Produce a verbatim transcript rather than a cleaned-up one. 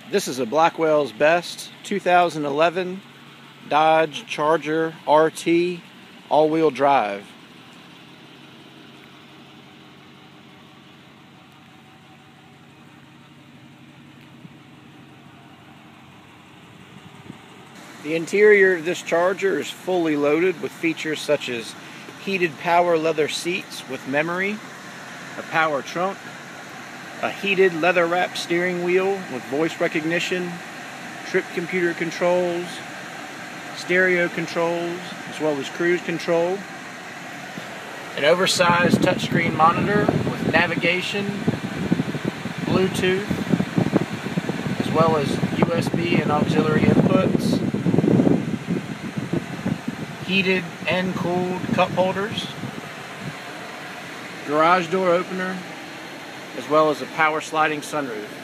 This is a Blackwell's Best two thousand eleven Dodge Charger R T all-wheel drive. The interior of this Charger is fully loaded with features such as heated power leather seats with memory, a power trunk, a heated leather-wrapped steering wheel with voice recognition, trip computer controls, stereo controls, as well as cruise control, an oversized touchscreen monitor with navigation, Bluetooth, as well as U S B and auxiliary inputs, heated and cooled cup holders, garage door opener, as well as a power sliding sunroof.